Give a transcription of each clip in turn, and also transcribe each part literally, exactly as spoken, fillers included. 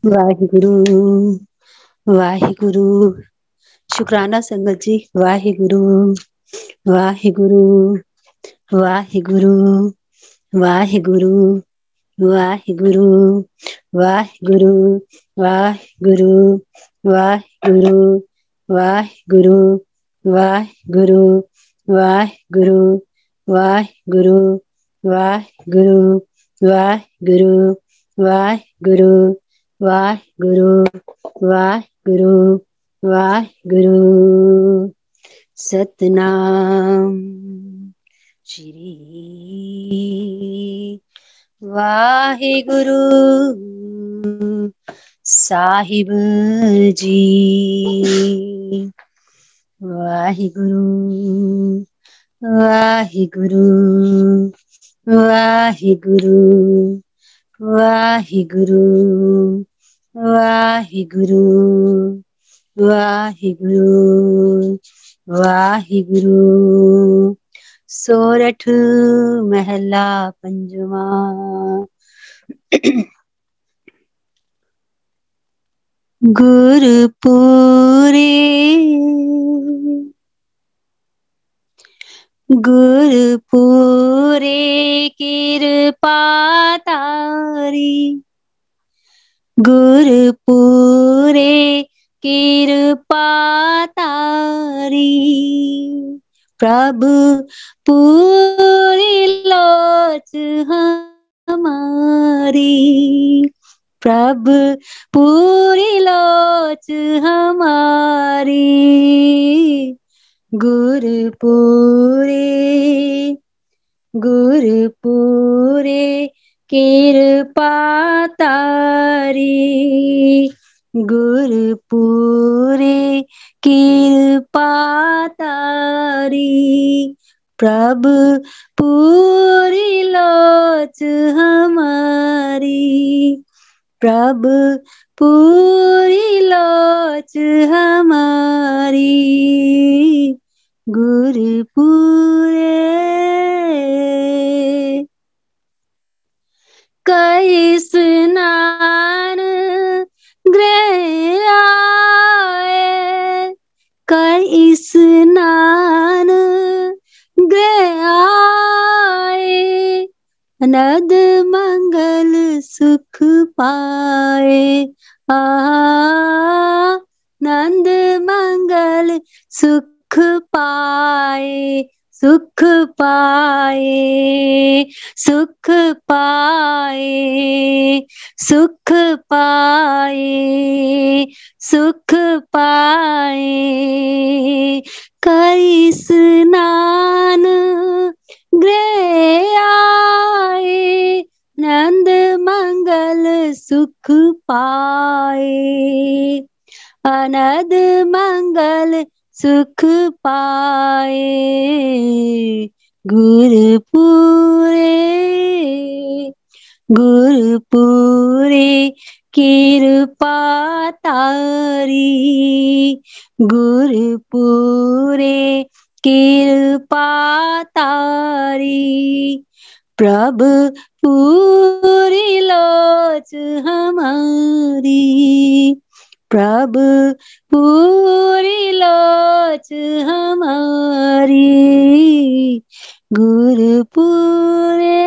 वाहिगुरु वाहिगुरु। शुक्राना संगत जी। वाहिगुरु वाहिगुरु वाहिगुरु वाहिगुरु वाहिगुरु वाहिगुरु वाहिगुरु वाहिगुरु वाहिगुरु वाहिगुरु वाहिगुरु वाहिगुरु वाहिगुरु वाहिगुरु वाहिगुरु वाहिगुरु वाहिगुरु वाहिगुरु। सतनाम श्री वाहिगुरु साहिब जी। वाहिगुरु वाहिगुरु वाहिगुरु वाहिगुरु वाहिगुरु वाहिगुरु वाहिगुरु। सोरठ महला पंजवा। गुरपुरे गुरपुरे कृपा तारी, गुरपुरे कृपा तारी। प्रभु पूरी लोच हमारी, प्रभु पूरी लोच हमारी। गुरपुरे गुरपुरे कृपा तारी, गुरपुरे कृपा तारी। प्रभु पूरी लोच हमारी, प्रभु पूरी लोच हमारी। गुरपुरे कई स्नान गृह आए, कई स्नान गृह आए। नद मंगल सुख पाए, आ नंद मंगल सुख पाए, सुख पाए, सुख पाए, सुख पाए, सुख पाए। कई स्नान गृह आए, नंद मंगल सुख पाए, अनद मंगल सुख पाए। गुरपुरे गुरपुरे कृपा तारी, गुरपुरे कृपा तारी। प्रभु पूरी लोच हमारी, प्रभु पूरी लोच हमारी। गुरपुरे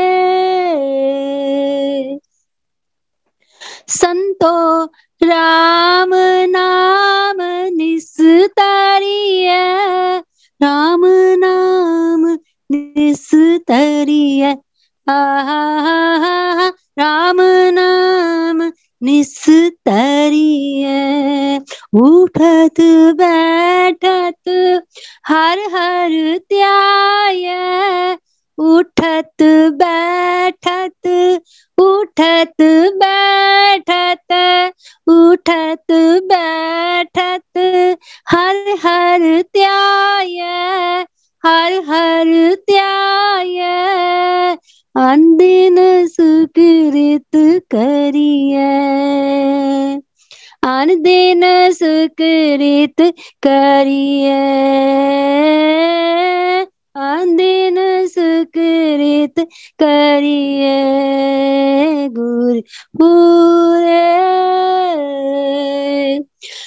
संतो राम नाम निस्तरिय, राम नाम निस्तरिय। आहा राम नाम निस्तरिय। उठत बैठत हर हर त्याय, उठत बैठत उठत बैठत उठत बैठत हर हर त्याय, हर हर त्याय। अनदिन सुकृत करिए, अनदिन सुकृत करिए, अनदिन सुकृत करिए। गुरपुरे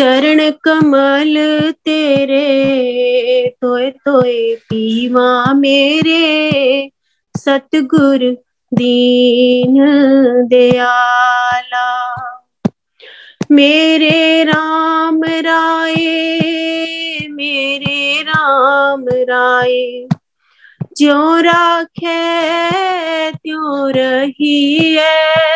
चरण कमल तेरे तोए तोए पीवा मेरे, सतगुर दीन दयाला। मेरे राम राय, मेरे राम राय, ज्यों राखे त्यों रहिए।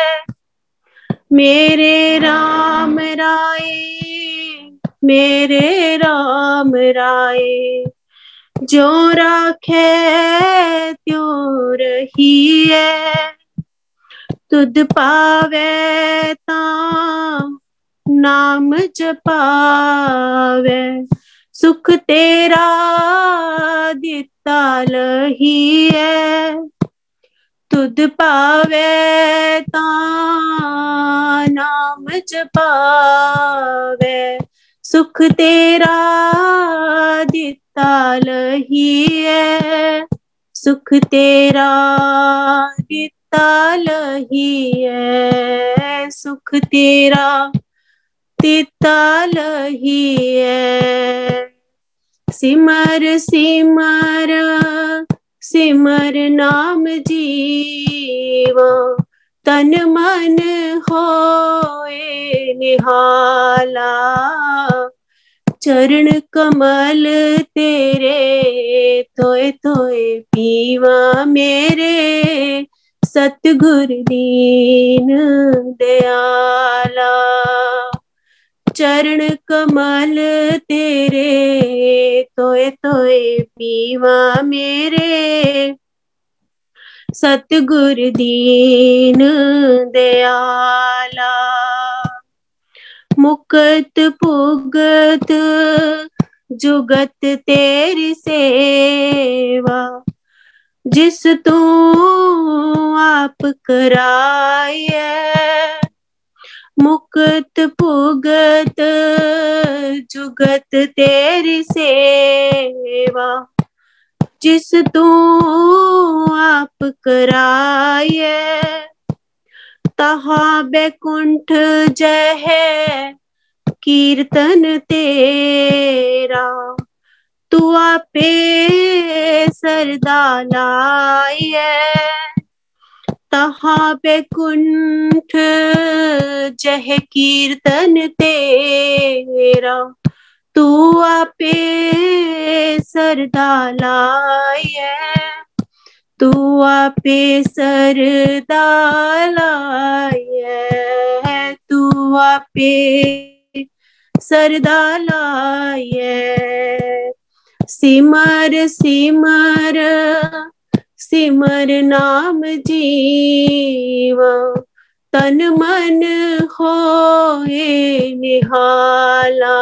मेरे राम राय, मेरे राम राय, ज्यों राखे त्यों रहिए। तुध पावे तां नाम जपावे, सुख तेरा दिता लहिए। तुध पावे तां नाम जपावे, सुख तेरा दिता लहिए। सुख तेरा दिता लहिए, सुख तेरा दिता लहिए। सिमर सिमर सिमर नाम जीवा, तन मन होए निहाला। चरण कमल तेरे तोए तोए पीवा मेरे, सतगुर दीन दयाला। चरण कमल तेरे तोए तोए पीवा मेरे, सतगुर दीन दयाला। मुकत पुगत जुगत तेरी सेवा, जिस तू आप कराए। मुकत पुगत जुगत तेरी सेवा, जिस तू आप कराए। तहा बैकुंठ जय है कीर्तन तेरा, तू आपे सरदा लाए। तहा बैकुंठ जय कीर्तन तेरा, तू आपे सरदा लाए। तू आपे सरदा लाए, तू आपे सरदा लाए। सिमर सिमर सिमर नाम जीवा, तन मन होए निहाला।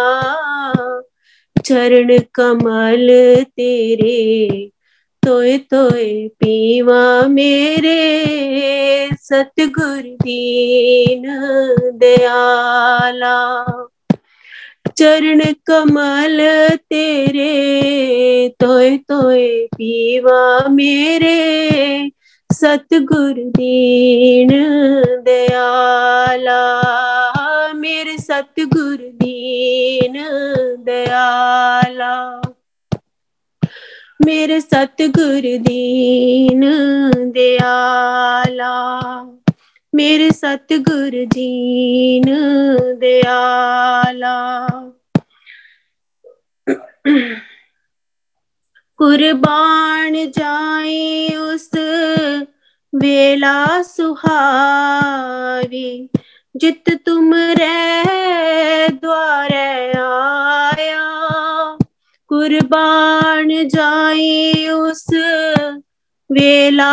चरण कमल तेरे तोए तोए पीवा मेरे, सतगुर दीन दयाला। चरण कमल तेरे तोए तोए पीवा मेरे, सतगुर दीन दयाला। मेरे सतगुर दीन दयाला, मेरे सतगुर दीन दयाला। मेरे सतगुर दीन दयाला। कुर्बान जाए उस वेला सुहावी, जित तुम रे द्वारे आया। कुर्बान जाए उस वेला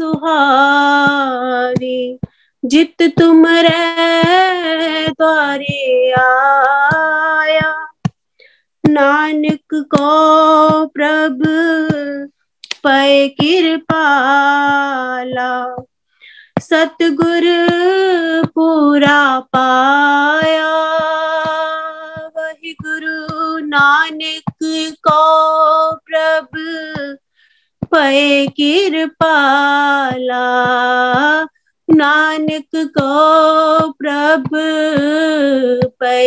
सुहावी, जित तुम रे द्वारे आया। नानक को प्रभ पै कृपाला, सतगुर पूरा पाया। वही गुरु नानक को प्रभ पै कृपाला, नानक को प्रभु पै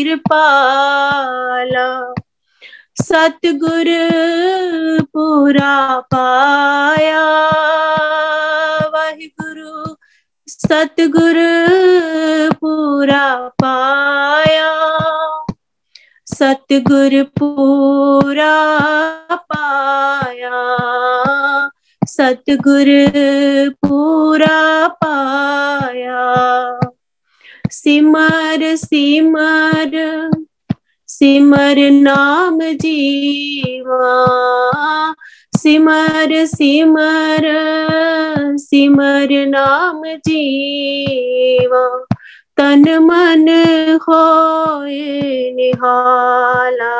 कृपाला सतगुर पूरा पाया वाहिगुरु सतगुर पूरा पाया सतगुर पूरा पाया सतगुर पूरा पाया सिमर सिमर सिमर नाम जीवा सिमर सिमर सिमर नाम जीवा तन मन होए निहाला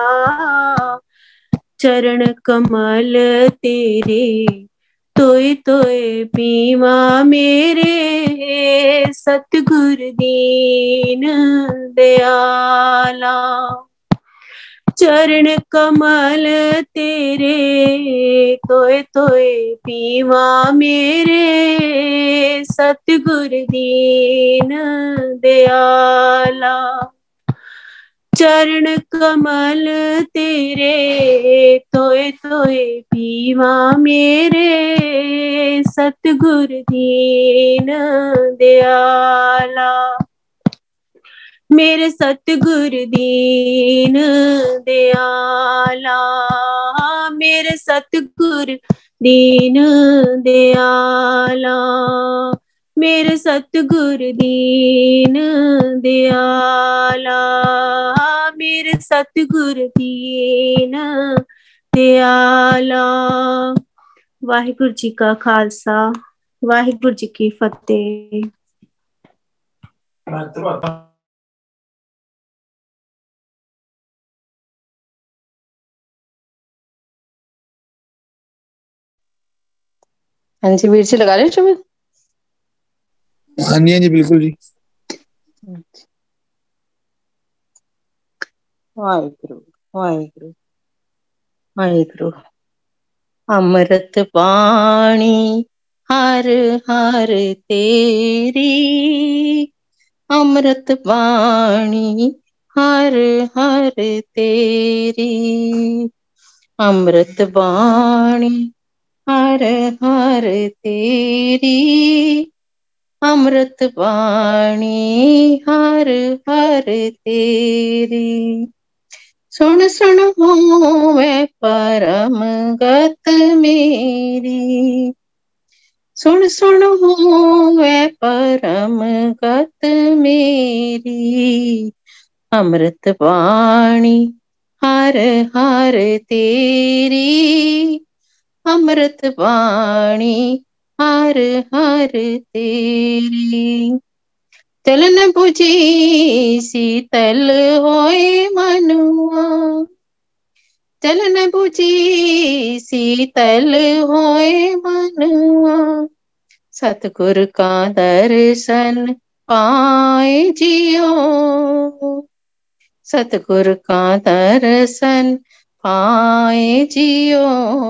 चरण कमल तेरे तोय तोय पीवा मेरे सतगुर दीन दयाला चरण कमल तेरे तोय तोय पीवा मेरे सतगुर दीन दयाला चरण कमल तेरे तोय तोय पीवा मेरे सतगुर दीन दयाला मेरे सतगुर दीन दयाला मेरे सतगुर दीन दयाला मेरे सतगुर दीन दयाला मेरे सतगुर दीन दयाला। वाहिगुरु जी का खालसा वाहिगुरु जी की फतेह। हाँ जी वीर जी लगा रहे शब्द। हाँ जी हाँ जी बिल्कुल जी। वाहिगुरु वाहिगुरु वाहिगुरु। अमृत बाणी हर हर तेरी अमृत बाणी हर हर तेरी अमृत बाणी हर हर तेरी अमृत बाणी हर हर तेरी सुन सुन होवे परम गत मेरी सुन सुन होवे परम गत मेरी अमृत बाणी हर हर तेरी अमृत बाणी हर हर तेरी चलन बुझी शीतल होए मनुआ चलन बुझी शीतल होए मनुआ सतगुर का दर्शन पाए जियो सतगुर का दर्शन पाए जियो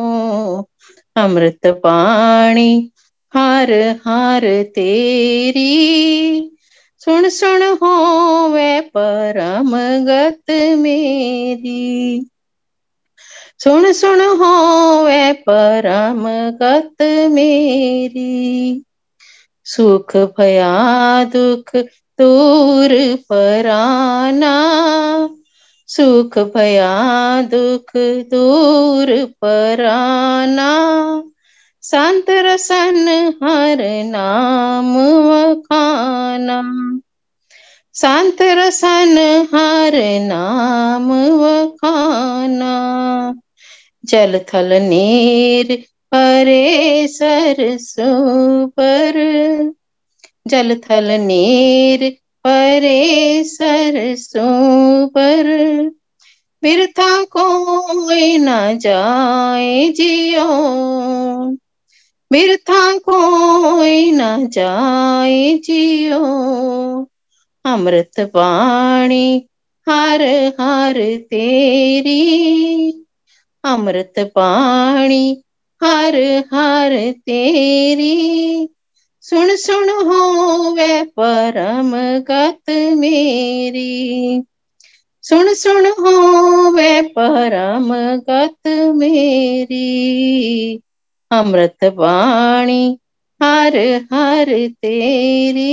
अमृत बाणी हर हर तेरी सुन सुन होवे परम गत मेरी सुन सुन होवे परम गत मेरी सुख भया दुख दूर पराना सुख भया दुख दूर पराना संत रसन हर नाम वखाना संत रसन हर नाम वखाना जल थल नीर परे सरसों पर जल थल नीर परे सरसों पर बिरथा कोई न जाए जियो बिरथा कोई न जाए जियो अमृत बाणी हर हर तेरी अमृत बाणी हर हर तेरी सुन सुन होवे परम गत मेरी, सुन सुन होवे परम गत मेरी, अमृत वाणी हर हर तेरी,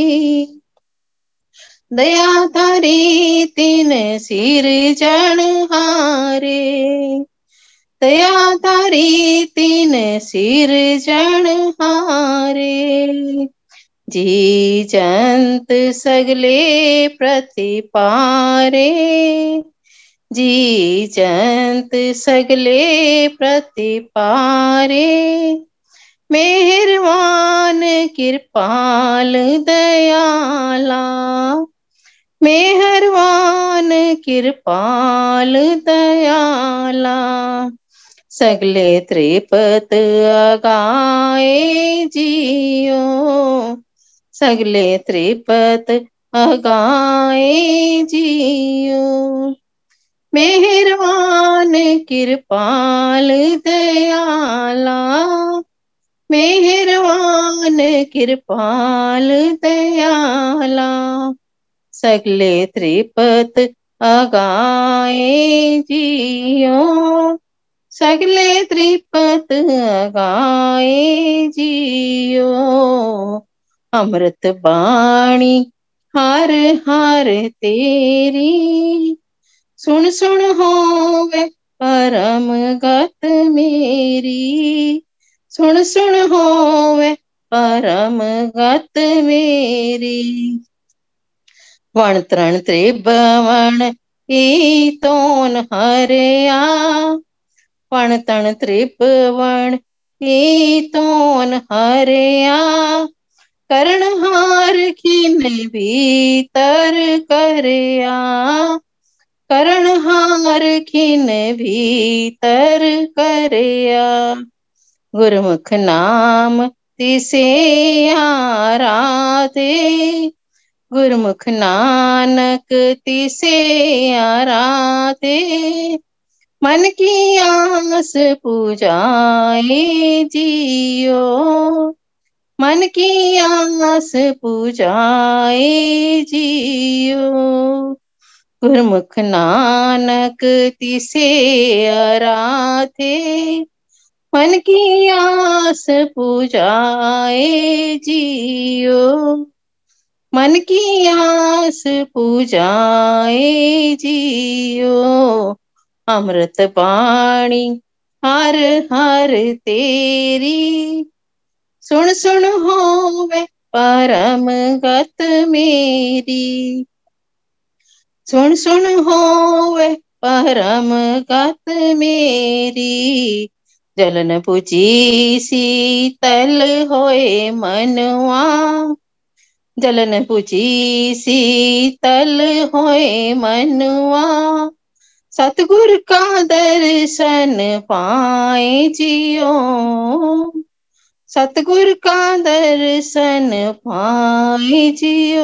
दया धरी तीन सिर जनहारे, दया धरी तीन सिर जनहारे, जी जंत सगले प्रतिपारे, जी जंत सगले प्रतिपारे, मेहरबान कृपाल दयाला, मेहरबान कृपाल दयाला, सगले त्रिपत अगाए जियो, सगले त्रिपत अगाए जियो, मेहरबान कृपाल दयाला, मेहरबान कृपाल दयाला, सगले त्रिपत अगाए जियो, सगले त्रिपत अगाए जियो, अमृत बाणी हर हर तेरी, सुन सुन होवे परम गत मेरी, सुन सुन होवे परम गत मेरी, वण तरण त्रिभुवन ईतोन हरया, वण तण त्रिभुवन ईतोन हरया, करणहार खिन भीतर करया, करणहार खिन भीतर करया, गुरमुख नाम तिसे आराधे, गुरमुख नानक तिसे आराधे, मन की आस पूजाए जियो, मन की आस पूजाए जियो, गुरमुख नानक तिसे आराधे, मन की आस पूजाए जियो, मन की आस पूजाए जियो, अमृत बाणी हर हर तेरी, सुन सुन होवे परम गत मेरी, सुन सुन होवे परम गत मेरी, जलन पूजी शीतल होए मनवा, जलन पूजी शीतल होए मनवा, सतगुर का दर्शन पाए जियो, सतगुर का दर्शन पाए जियो,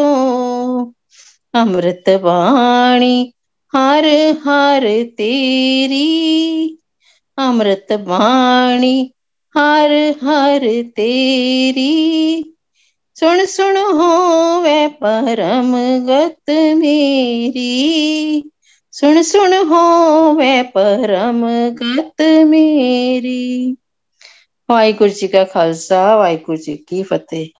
अमृत वाणी हर हर तेरी, अमृत वाणी हर हर तेरी, सुन सुन होवे परम गत मेरी, सुन सुन होवे परम गत मेरी। वाहिगुरु जी का खालसा, वाहिगुरु जी की फतेह।